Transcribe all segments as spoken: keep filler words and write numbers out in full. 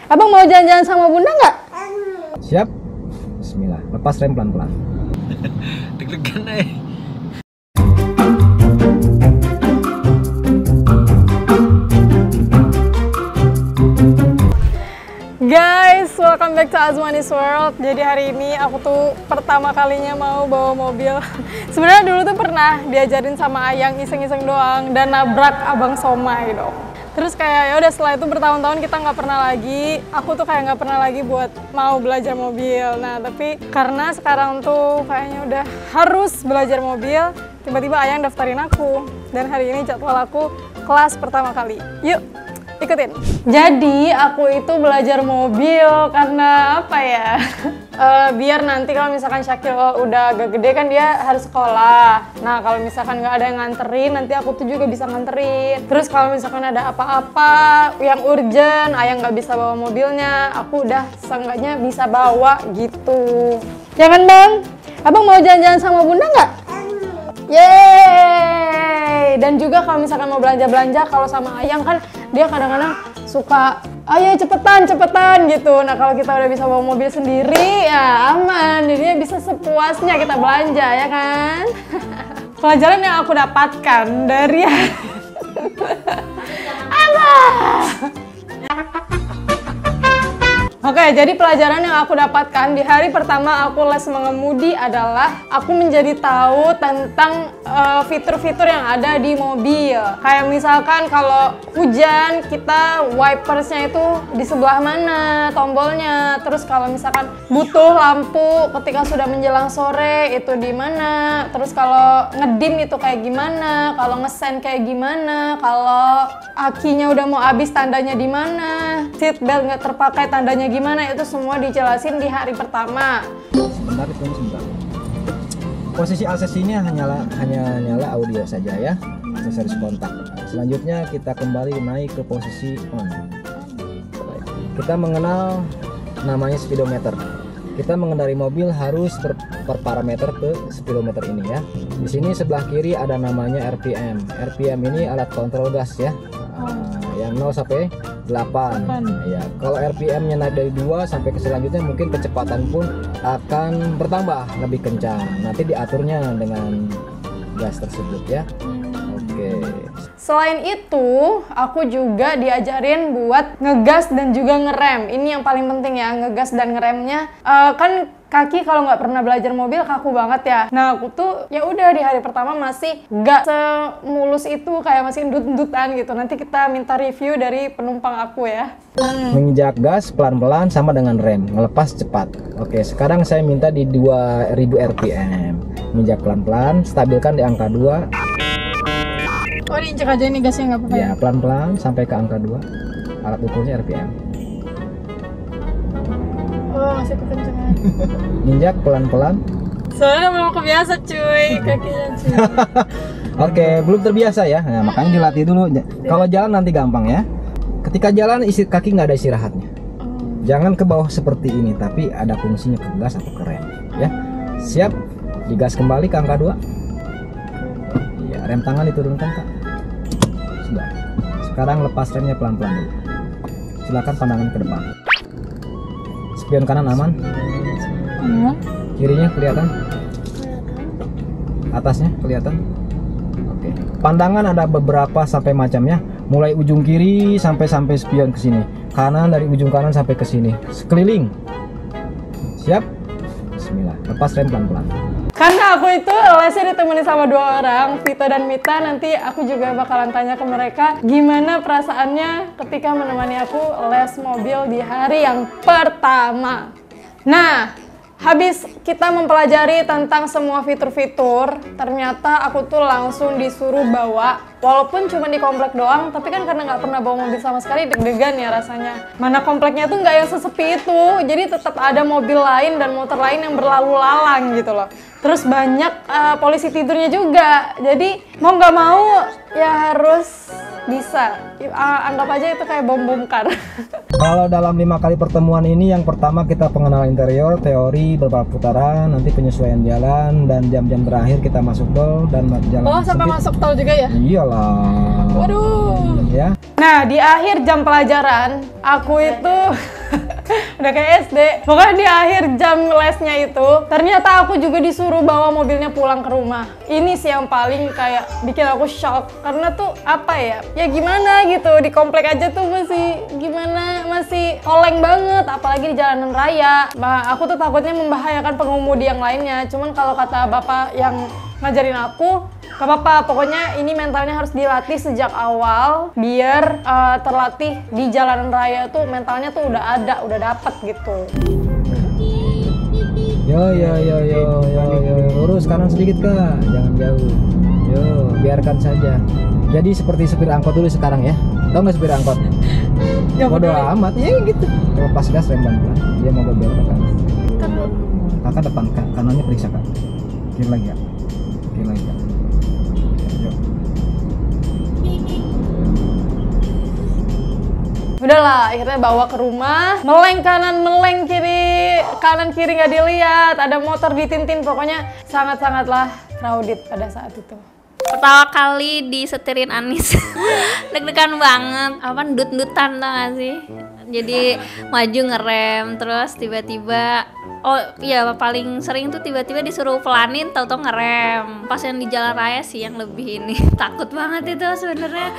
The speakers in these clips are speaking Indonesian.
Abang mau jalan-jalan sama Bunda nggak? Siap. Bismillah. Lepas rem pelan-pelan. Deg-degan eh. Guys, welcome back to Azmani's World. Jadi hari ini aku tuh pertama kalinya mau bawa mobil. Sebenarnya dulu tuh pernah diajarin sama Ayang iseng-iseng doang dan nabrak Abang Somai dong. Terus kayak ya udah setelah itu bertahun-tahun kita nggak pernah lagi. Aku tuh kayak nggak pernah lagi buat mau belajar mobil. Nah tapi karena sekarang tuh kayaknya udah harus belajar mobil, tiba-tiba Ayang daftarin aku. Dan hari ini jadwal aku kelas pertama kali. Yuk! Ikutin. Jadi aku itu belajar mobil karena apa ya? uh, biar nanti kalau misalkan Syakil udah agak gede kan dia harus sekolah. Nah kalau misalkan nggak ada yang nganterin, nanti aku tuh juga bisa nganterin. Terus kalau misalkan ada apa-apa yang urgent, Ayang nggak bisa bawa mobilnya, aku udah seenggaknya bisa bawa gitu. Ya kan Bang? Abang mau jalan-jalan sama Bunda nggak? Yeay! Dan juga kalau misalkan mau belanja-belanja, kalau sama Ayang kan dia kadang-kadang suka, ayo cepetan, cepetan gitu. Nah kalau kita udah bisa bawa mobil sendiri, ya aman. Jadinya bisa sepuasnya kita belanja, ya kan? Pelajaran yang aku dapatkan dari... Apa? Oke, jadi pelajaran yang aku dapatkan di hari pertama aku les mengemudi adalah aku menjadi tahu tentang fitur-fitur uh, yang ada di mobil. Kayak misalkan kalau hujan, kita wipersnya itu di sebelah mana tombolnya. Terus kalau misalkan butuh lampu ketika sudah menjelang sore itu di mana. Terus kalau ngedim itu kayak gimana, kalau ngesen kayak gimana, kalau akinya udah mau habis tandanya di mana, seat belt nggak terpakai tandanya gimana, itu semua dijelasin di hari pertama. Sebentar itu sebentar. Posisi aksesinya hanyalah hanya nyala audio saja ya, aksesoris kontak. Selanjutnya kita kembali naik ke posisi on. Kita mengenal namanya speedometer. Kita mengendarai mobil harus ber, berparameter ke speedometer ini ya. Di sini sebelah kiri ada namanya R P M. R P M ini alat kontrol gas ya. Nah, yang nol sampai delapan. Ya, kalau R P M-nya naik dari dua sampai ke selanjutnya mungkin kecepatan pun akan bertambah lebih kencang. Nanti diaturnya dengan gas tersebut ya. Oke. Selain itu, aku juga diajarin buat ngegas dan juga ngerem. Ini yang paling penting ya, ngegas dan ngeremnya. Uh, kan kaki kalau nggak pernah belajar mobil kaku banget ya. Nah aku tuh ya udah di hari pertama masih nggak semulus itu, kayak masih endut-endutan gitu. Nanti kita minta review dari penumpang aku ya. Menginjak gas pelan-pelan sama dengan rem, ngelepas cepat. Oke, sekarang saya minta di dua ribu R P M. Menginjak pelan-pelan, stabilkan di angka dua. Oh diinjak aja ini gasnya nggak apa-apa ya? Ya pelan-pelan sampai ke angka dua. Alat ukurnya R P M. Oh masih kekencengan. Injak pelan-pelan. Soalnya belum kebiasa cuy kakinya cuy. Oke, belum terbiasa ya. Nah, makanya dilatih dulu. Kalau jalan nanti gampang ya. Ketika jalan isi kaki nggak ada istirahatnya. Jangan ke bawah seperti ini, tapi ada fungsinya ke gas atau ke rem ya. Siap? Digas kembali ke angka dua. Iya, rem tangan diturunkan Kak. Sudah. Sekarang lepas remnya pelan-pelan dulu. Silakan pandangan ke depan. Spion kanan aman? Aman. Kirinya kelihatan? Atasnya kelihatan? Oke. Pandangan ada beberapa sampai macamnya. Mulai ujung kiri sampai sampai spion ke sini. Kanan dari ujung kanan sampai ke sini. Sekeliling. Siap? Bismillah. Lepas rem pelan-pelan. Karena aku itu lesnya ditemani sama dua orang, Vito dan Mita. Nanti aku juga bakalan tanya ke mereka gimana perasaannya ketika menemani aku les mobil di hari yang pertama. Nah, habis kita mempelajari tentang semua fitur-fitur, ternyata aku tuh langsung disuruh bawa. Walaupun cuma di komplek doang, tapi kan karena nggak pernah bawa mobil sama sekali, deg-degan ya rasanya. Mana kompleknya tuh nggak yang sesepi itu, jadi tetap ada mobil lain dan motor lain yang berlalu lalang gitu loh. Terus banyak uh, polisi tidurnya juga, jadi mau nggak mau ya harus bisa. Uh, anggap aja itu kayak bom bongkar. Kalau dalam lima kali pertemuan ini, yang pertama kita pengenalan interior, teori beberapa putaran, nanti penyesuaian jalan, dan jam-jam terakhir kita masuk tol dan jalan. Oh, sampai masuk tol juga ya? Iyalah. Waduh. Ya. Nah, di akhir jam pelajaran, aku itu udah kayak S D. Pokoknya di akhir jam lesnya itu, ternyata aku juga disuruh bawa mobilnya pulang ke rumah. Ini sih yang paling kayak bikin aku shock. Karena tuh apa ya, ya gimana gitu, di komplek aja tuh masih gimana, masih oleng banget. Apalagi di jalanan raya. Bah, aku tuh takutnya membahayakan pengemudi yang lainnya. Cuman kalau kata bapak yang ngajarin aku, gak apa-apa, pokoknya ini mentalnya harus dilatih sejak awal biar uh, terlatih di jalanan raya tuh mentalnya tuh udah ada, udah dapet gitu. Yo yo yo yo yo yo lurus kanan sedikit kak, jangan jauh. Yo biarkan saja. Jadi seperti supir angkot dulu sekarang ya. Tau nggak supir angkot? Ya bodo amat, ya gitu. Lepas gas rem pelan-pelan, dia mau belok ke kanan. Kakak depan, kak. Kanannya periksa kak. Kiri lagi kak. Kiri lagi kak. Udahlah, akhirnya bawa ke rumah, meleng kanan, meleng kiri, kanan kiri nggak dilihat, ada motor ditintin, pokoknya sangat-sangatlah crowded pada saat itu. Pertama kali disetirin Anis, deg-degan banget, apa ndut-ndutan tau gak sih? Jadi maju ngerem, terus tiba-tiba, oh iya paling sering tuh tiba-tiba disuruh pelanin, tahu-tahu ngerem. Pas yang di jalan raya sih yang lebih ini, takut banget itu sebenarnya.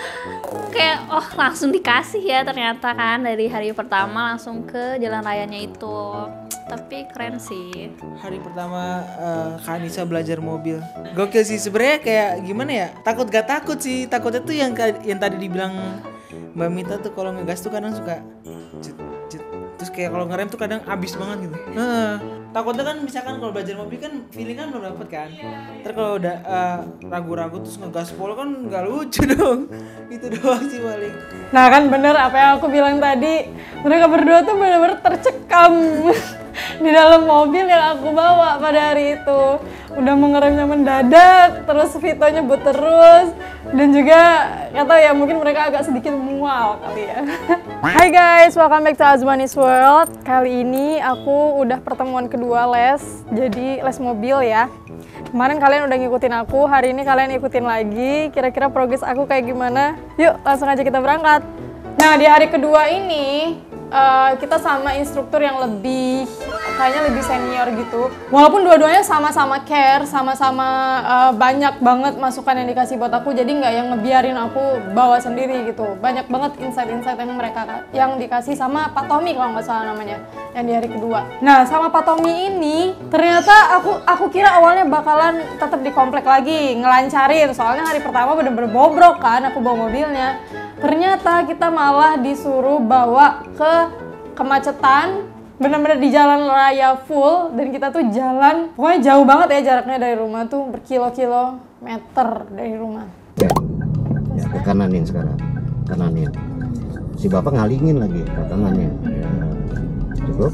Kayak oh langsung dikasih ya ternyata kan dari hari pertama langsung ke jalan rayanya itu. Tapi keren sih. Hari pertama uh, Kak Anissa belajar mobil. Gokil sih sebenarnya, kayak gimana ya? Takut gak takut sih. Takutnya tuh yang yang tadi dibilang Mbak Mita tuh kalau ngegas tuh kadang suka cet, cet. Terus kayak kalau ngerem tuh kadang abis banget gitu. Nah, takutnya kan misalkan kalau belajar mobil kan feeling kan belum dapet kan. Terus kalau udah uh, ragu-ragu terus ngegas pol kan nggak lucu dong. Itu doang sih paling. Nah kan bener apa yang aku bilang tadi, mereka berdua tuh bener-bener tercekam di dalam mobil yang aku bawa pada hari itu. Udah mengeremnya mendadak, terus Vito nyebut terus, dan juga nggak tahu ya, mungkin mereka agak sedikit mual kali ya. Hai guys, welcome back to Azwani's World. Kali ini aku udah pertemuan kedua les, jadi les mobil ya. Kemarin kalian udah ngikutin aku, hari ini kalian ikutin lagi. Kira-kira progres aku kayak gimana? Yuk langsung aja kita berangkat. Nah di hari kedua ini uh, kita sama instruktur yang lebih, kayaknya lebih senior gitu. Walaupun dua-duanya sama-sama care, sama-sama uh, banyak banget masukan yang dikasih buat aku. Jadi nggak yang ngebiarin aku bawa sendiri gitu. Banyak banget insight-insight yang mereka yang dikasih sama Pak Tommy kalau nggak salah namanya, yang di hari kedua. Nah sama Pak Tommy ini ternyata aku aku kira awalnya bakalan tetap di komplek lagi ngelancarin. Soalnya hari pertama bener-bener bobrok kan aku bawa mobilnya. Ternyata kita malah disuruh bawa ke kemacetan, bener-bener di jalan raya full, dan kita tuh jalan pokoknya jauh banget ya jaraknya dari rumah tuh, berkilo-kilometer dari rumah. Ya, ya ke kananin sekarang, kananin. Si bapak ngalingin lagi ke kanannya. Ya, cukup.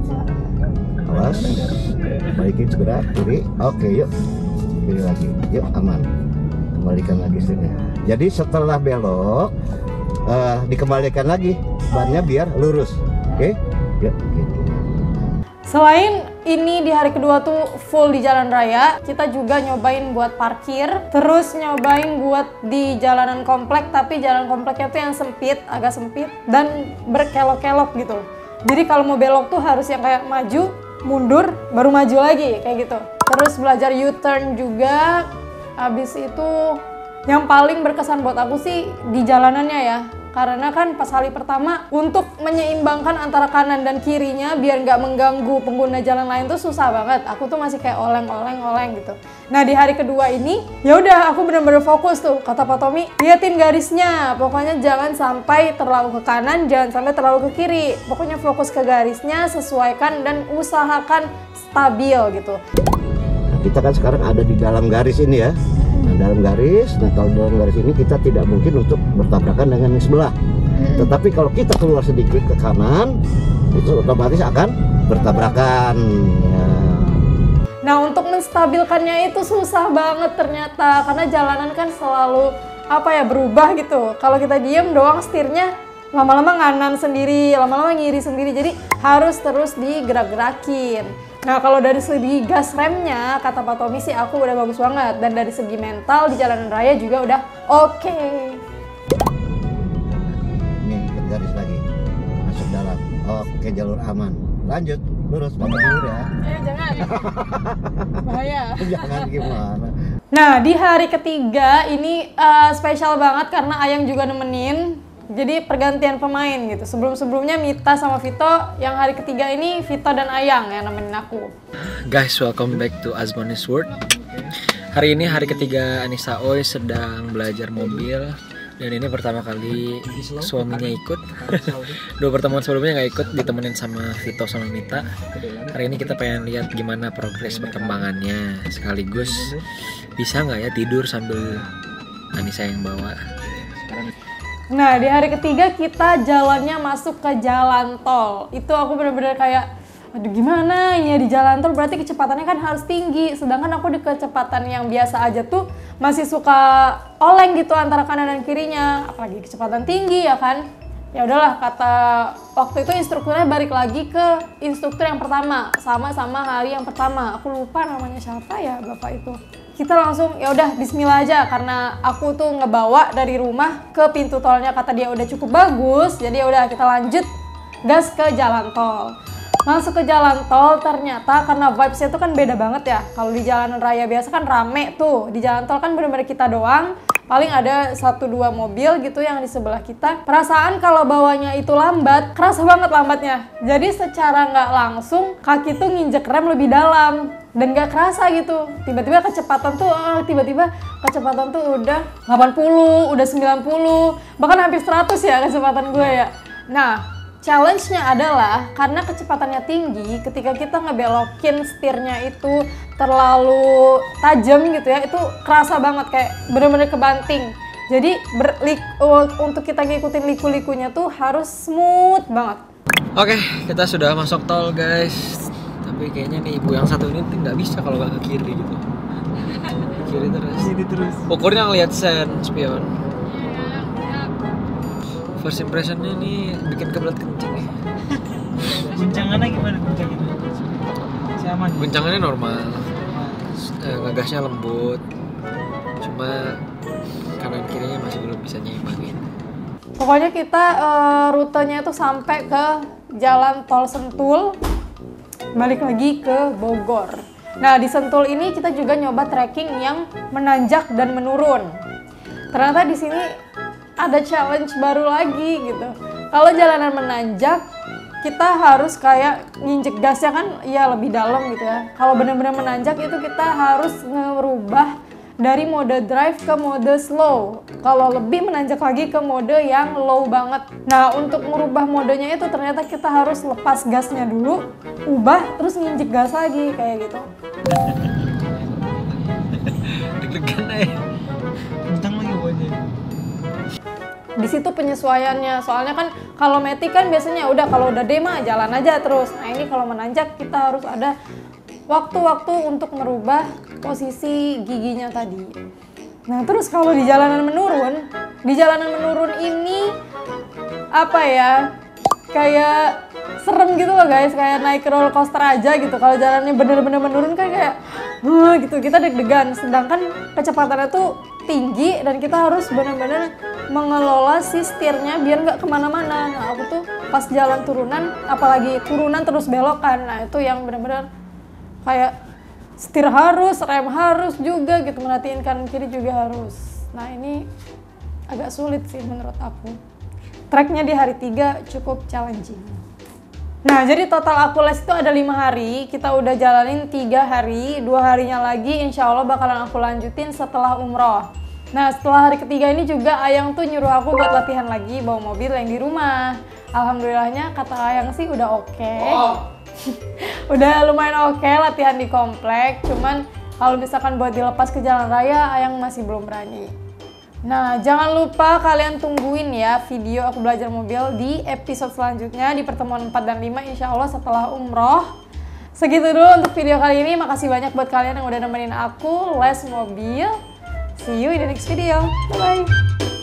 Awas, balikin segera kiri. Oke, yuk kiri lagi, yuk aman. Kembalikan lagi sini. Jadi setelah belok, uh, dikembalikan lagi bannya biar lurus. Oke, yuk. Gitu. Selain ini di hari kedua tuh full di jalan raya, kita juga nyobain buat parkir, terus nyobain buat di jalanan komplek, tapi jalan kompleknya tuh yang sempit, agak sempit, dan berkelok-kelok gitu. Jadi kalau mau belok tuh harus yang kayak maju, mundur, baru maju lagi, kayak gitu. Terus belajar U-turn juga, habis itu yang paling berkesan buat aku sih di jalanannya ya. Karena kan pas hari pertama untuk menyeimbangkan antara kanan dan kirinya biar nggak mengganggu pengguna jalan lain tuh susah banget. Aku tuh masih kayak oleng-oleng-oleng gitu. Nah di hari kedua ini ya udah aku bener-bener fokus tuh, kata Pak Tommy, liatin garisnya. Pokoknya jangan sampai terlalu ke kanan, jangan sampai terlalu ke kiri. Pokoknya fokus ke garisnya, sesuaikan dan usahakan stabil gitu. Nah, kita kan sekarang ada di dalam garis ini ya. Nah, dalam garis, nah kalau dalam garis ini kita tidak mungkin untuk bertabrakan dengan yang sebelah. Hmm. Tetapi kalau kita keluar sedikit ke kanan, itu otomatis akan bertabrakan. Ya. Nah untuk menstabilkannya itu susah banget ternyata, karena jalanan kan selalu apa ya berubah gitu. Kalau kita diem doang setirnya lama-lama nganan sendiri, lama-lama ngiri sendiri. Jadi harus terus digerak-gerakin. Nah kalau dari segi gas remnya, kata Pak Tommy sih aku udah bagus banget. Dan dari segi mental di jalanan raya juga udah oke. Okay. Oke, jalur aman. Lanjut, lurus, pamit dulu ya. Eh jangan. Bahaya. Jangan gimana. Nah, di hari ketiga ini uh, spesial banget karena Ayang juga nemenin. Jadi pergantian pemain gitu. Sebelum-sebelumnya Mita sama Vito, yang hari ketiga ini Vito dan Ayang yang nemenin aku. Guys, welcome back to Azmonis World. Hari ini hari ketiga Anissa Oy sedang belajar mobil. Dan ini pertama kali suaminya ikut. Dua pertemuan sebelumnya nggak ikut, ditemenin sama Vito sama Mita. Hari ini kita pengen lihat gimana progres perkembangannya. Sekaligus bisa nggak ya tidur sambil Anissa yang bawa. Nah, di hari ketiga kita jalannya masuk ke jalan tol. Itu aku bener-bener kayak, aduh gimana ini ya di jalan tol, berarti kecepatannya kan harus tinggi. Sedangkan aku di kecepatan yang biasa aja tuh masih suka oleng gitu antara kanan dan kirinya. Apalagi kecepatan tinggi ya kan. Ya udahlah, kata waktu itu instrukturnya balik lagi ke instruktur yang pertama. Sama-sama hari yang pertama. Aku lupa namanya siapa ya bapak itu. Kita langsung ya udah bismillah aja karena aku tuh ngebawa dari rumah ke pintu tolnya, kata dia udah cukup bagus. Jadi ya udah kita lanjut gas ke jalan tol. Masuk ke jalan tol ternyata karena vibes-nya tuh kan beda banget ya. Kalau di jalanan raya biasa kan rame tuh. Di jalan tol kan bener-bener kita doang. Paling ada satu dua mobil gitu yang di sebelah kita. Perasaan kalau bawanya itu lambat, kerasa banget lambatnya. Jadi secara nggak langsung kaki tuh nginjek rem lebih dalam dan nggak kerasa gitu. Tiba-tiba kecepatan tuh, tiba-tiba kecepatan tuh udah delapan puluh, udah sembilan puluh, bahkan hampir seratus ya kecepatan gue ya. Nah, challenge-nya adalah karena kecepatannya tinggi, ketika kita ngebelokin setirnya itu terlalu tajam gitu ya, itu kerasa banget kayak bener-bener kebanting. Jadi berlik, untuk kita ngikutin liku-likunya tuh harus smooth banget. Oke, kita sudah masuk tol guys. Tapi kayaknya nih ibu yang satu ini nggak bisa kalau nggak ke kiri gitu. Kiri terus. Kiri terus. Ukurnya ngeliat sen spion. First impressionnya nih bikin kebelet kencing ya. Guncangannya gimana guncangannya? Si aman. Guncangannya normal, eh, ngegasnya lembut, cuma kanan kirinya masih belum bisa nyimbangin. Pokoknya kita uh, rutenya itu sampai ke jalan tol Sentul, balik lagi ke Bogor. Nah di Sentul ini kita juga nyoba trekking yang menanjak dan menurun. Ternyata di sini ada challenge baru lagi gitu. Kalau jalanan menanjak, kita harus kayak nginjek gasnya kan ya lebih dalam gitu ya. Kalau benar-benar menanjak itu kita harus ngerubah dari mode drive ke mode slow. Kalau lebih menanjak lagi ke mode yang low banget. Nah untuk merubah modenya itu ternyata kita harus lepas gasnya dulu, ubah terus nginjek gas lagi kayak gitu. Deg-degan aja. Kencang lagi bawahnya. Di situ penyesuaiannya, soalnya kan kalau metik kan biasanya udah kalau udah dema jalan aja terus. Nah ini kalau menanjak kita harus ada waktu-waktu untuk merubah posisi giginya tadi. Nah terus kalau di jalanan menurun, di jalanan menurun ini apa ya, kayak serem gitu loh guys, kayak naik roller coaster aja gitu. Kalau jalannya bener-bener menurun kan kayak huh, gitu, kita deg-degan. Sedangkan kecepatannya tuh tinggi dan kita harus bener-bener mengelola si setirnya biar nggak kemana-mana. Nah aku tuh pas jalan turunan, apalagi turunan terus belokan, nah itu yang bener-bener kayak setir harus, rem harus juga gitu, merhatiin kanan kiri juga harus. Nah ini agak sulit sih menurut aku. Treknya di hari tiga cukup challenging. Nah jadi total aku les itu ada lima hari, kita udah jalanin tiga hari, dua harinya lagi insya Allah bakalan aku lanjutin setelah umroh. Nah setelah hari ketiga ini juga Ayang tuh nyuruh aku buat latihan lagi bawa mobil yang di rumah. Alhamdulillahnya kata Ayang sih udah oke. Okay. Oh. Udah lumayan oke okay, latihan di komplek, cuman kalau misalkan buat dilepas ke jalan raya Ayang masih belum berani. Nah jangan lupa kalian tungguin ya video aku belajar mobil di episode selanjutnya di pertemuan empat dan lima insya Allah setelah umroh. Segitu dulu untuk video kali ini, makasih banyak buat kalian yang udah nemenin aku les mobil. See you in the next video, bye bye.